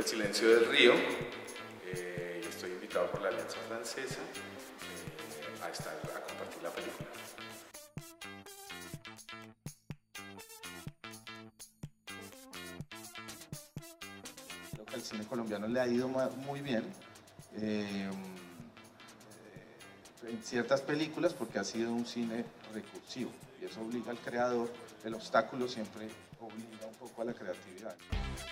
Silencio del Río. Estoy invitado por la Alianza Francesa a compartir la película. Creo que al cine colombiano le ha ido muy bien en ciertas películas porque ha sido un cine recursivo y eso obliga al creador, el obstáculo siempre obliga un poco a la creatividad.